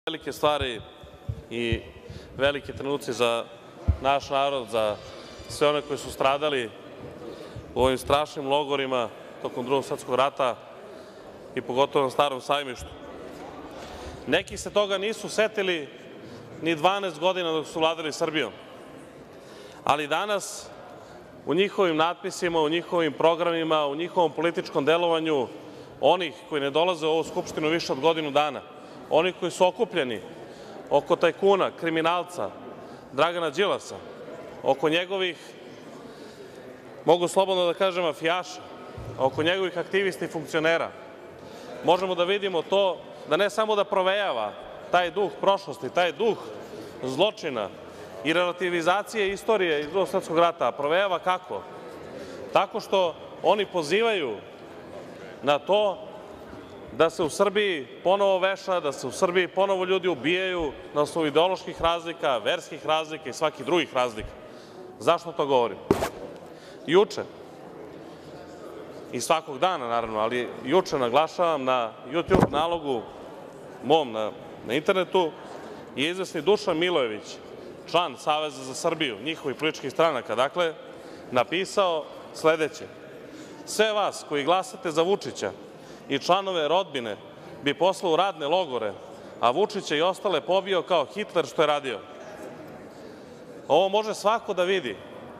Velike stvari i veliki trenuci za naš narod, za sve one koji su stradali u ovim strašnim logorima tokom Drugog svetskog rata i pogotovo na Starom sajmištu. Neki se toga nisu setili ni 12 godina dok su vladali Srbijom, ali danas u njihovim natpisima, u njihovim programima, u njihovom političkom delovanju, onih koji ne dolaze u ovu Skupštinu više od godinu dana, oni koji su okupljeni oko tajkuna, kriminalca, Dragana Đilasa, oko njegovih, mogu slobodno da kažem, mafijaša, oko njegovih aktivista i funkcionera, možemo da vidimo to da ne samo da provejava taj duh prošlosti, taj duh zločina i relativizacije istorije iz Drugog svetskog rata, a provejava kako? Tako što oni pozivaju na to da se u Srbiji ponovo veša, da se u Srbiji ponovo ljudi ubijaju na osnovu ideoloških razlika, verskih razlika i svakih drugih razlika. Zašto to govorim? Juče, i svakog dana naravno, ali juče naglašavam na YouTube nalogu mom na internetu je izvesni Dušan Milojević, član Saveza za Srbiju, njihovih političkih stranaka, dakle, napisao sledeće: sve vas koji glasate za Vučića i članove rodbine bi poslao u radne logore, a Vučića i ostale pobio kao Hitler što je radio. Ovo može svako da vidi,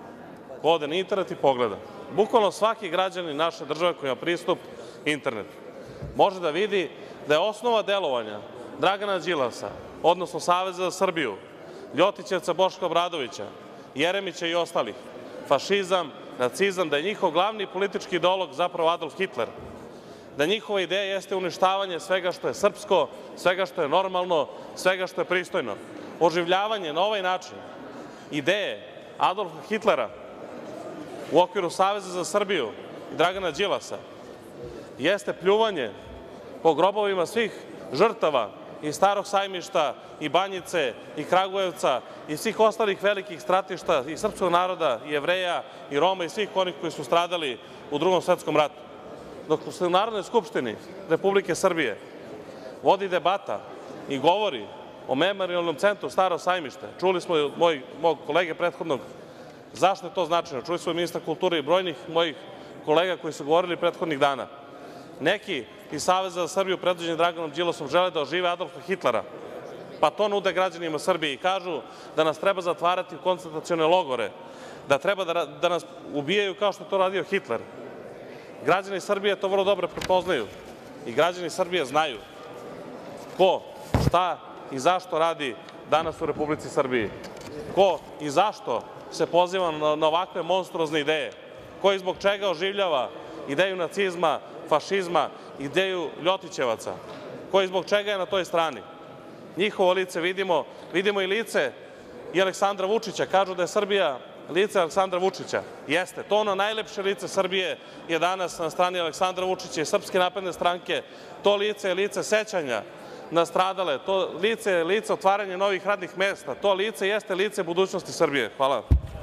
ode na internet i pogleda. Bukvalno svaki građanin naše države koji ima pristup internetu može da vidi da je osnova delovanja Dragana Đilasa, odnosno Saveza za Srbiju, Ljotićevca Boška Obradovića, Jeremića i ostalih, fašizam, nacizam, da je njihov glavni politički ideolog zapravo Adolf Hitler, da njihova ideja jeste uništavanje svega što je srpsko, svega što je normalno, svega što je pristojno. Oživljavanje na ovaj način ideje Adolfa Hitlera u okviru Saveza za Srbiju i Dragana Đilasa jeste pljuvanje po grobovima svih žrtava i Starog sajmišta, i Banjice, i Kragujevca, i svih ostalih velikih stratišta i srpskog naroda, i Jevreja, i Roma, i svih onih koji su stradali u Drugom svetskom ratu. Dok se u Narodnoj skupštini Republike Srbije vodi debata i govori o Memorijalnom centru Staro sajmište, čuli smo i od mog kolege prethodnog zašto je to značajno, čuli smo od ministra kulture i brojnih mojih kolega koji su govorili prethodnih dana. Neki iz Saveza za Srbiju predvođeni Draganom Đilasom žele da ožive Adolfa Hitlera, pa to nude građanima Srbije i kažu da nas treba zatvarati u koncentracione logore, da treba da nas ubijaju kao što je to radio Hitler. Građani Srbije to vrlo dobro prepoznaju i građani Srbije znaju ko, šta i zašto radi danas u Republici Srbiji. Ko i zašto se poziva na ovakve monstruozne ideje, ko i zbog čega oživljava ideju nacizma, fašizma, ideju Ljotićevaca, ko i zbog čega je na toj strani. Njihovo lice vidimo, vidimo i lice i Aleksandra Vučića. Kažu da je Srbija lice Aleksandra Vučića. Jeste, to ono najlepše lice Srbije je danas na strani Aleksandra Vučića i Srpske napredne stranke. To lice je lice sećanja na stradale, to lice je lice otvaranja novih radnih mesta, to lice jeste lice budućnosti Srbije. Hvala.